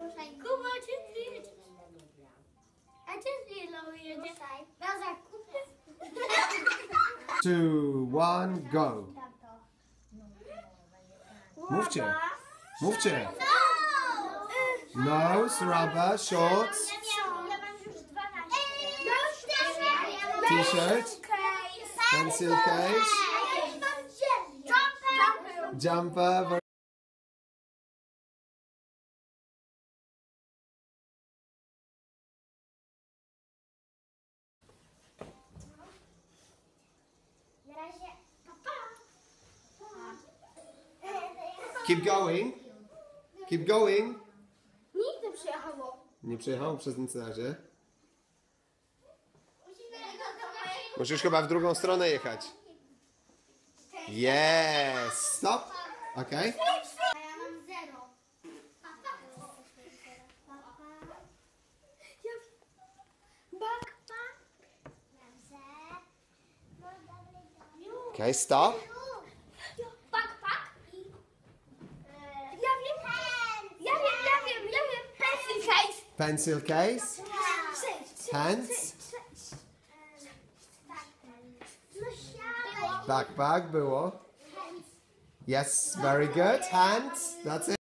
Kuba, gdzie ty jedziesz? A gdzie ty jedziesz? Na zakupy? 2, 1, go. Mówcie. Mówcie. Nose, rubber, shorts, t-shirt, pencil case, jumper. Keep going. Keep going. Nic nie przyjechało. Nie przejechał przez nic na razie. Musisz chyba w drugą stronę jechać. Yes. Stop. Okay. A ja mam 0. Okay, stop. Backpack. Ja wiem. Pencil case. Pencil case. Hands. Backpack było. Yes, very good. Hands. That's it.